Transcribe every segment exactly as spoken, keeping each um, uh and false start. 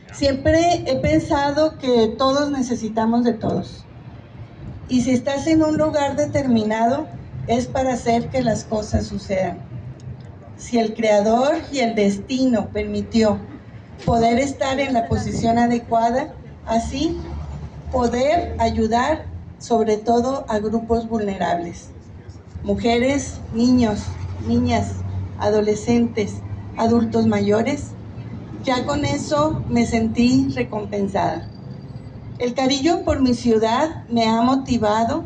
Siempre he pensado que todos necesitamos de todos. Y si estás en un lugar determinado, es para hacer que las cosas sucedan. Si el Creador y el destino permitió poder estar en la posición adecuada, así poder ayudar sobre todo a grupos vulnerables. Mujeres, niños, niñas, adolescentes, adultos mayores, ya con eso me sentí recompensada. El cariño por mi ciudad me ha motivado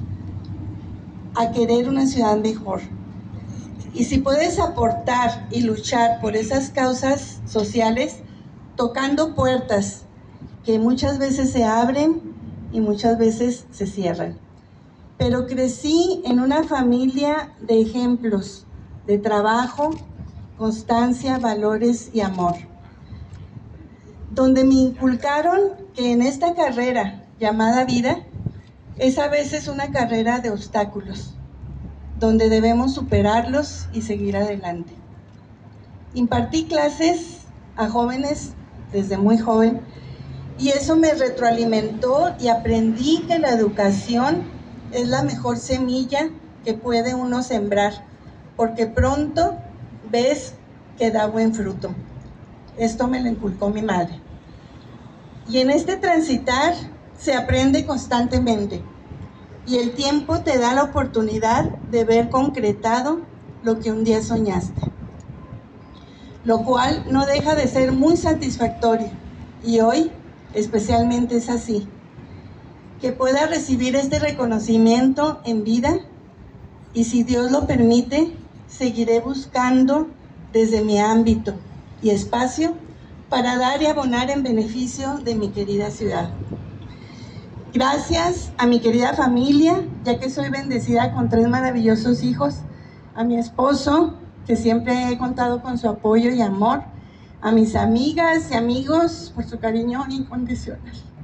a querer una ciudad mejor. Y si puedes aportar y luchar por esas causas sociales, tocando puertas que muchas veces se abren y muchas veces se cierran. Pero crecí en una familia de ejemplos, de trabajo, constancia, valores y amor, donde me inculcaron que en esta carrera llamada vida es a veces una carrera de obstáculos, donde debemos superarlos y seguir adelante. Impartí clases a jóvenes desde muy joven y eso me retroalimentó y aprendí que la educación es la mejor semilla que puede uno sembrar, porque pronto ves que da buen fruto. Esto me lo inculcó mi madre. Y en este transitar se aprende constantemente y el tiempo te da la oportunidad de ver concretado lo que un día soñaste, lo cual no deja de ser muy satisfactorio y hoy especialmente es así. Que pueda recibir este reconocimiento en vida y si Dios lo permite, seguiré buscando desde mi ámbito y espacio para dar y abonar en beneficio de mi querida ciudad. Gracias a mi querida familia, ya que soy bendecida con tres maravillosos hijos, a mi esposo, que siempre he contado con su apoyo y amor, a mis amigas y amigos por su cariño incondicional.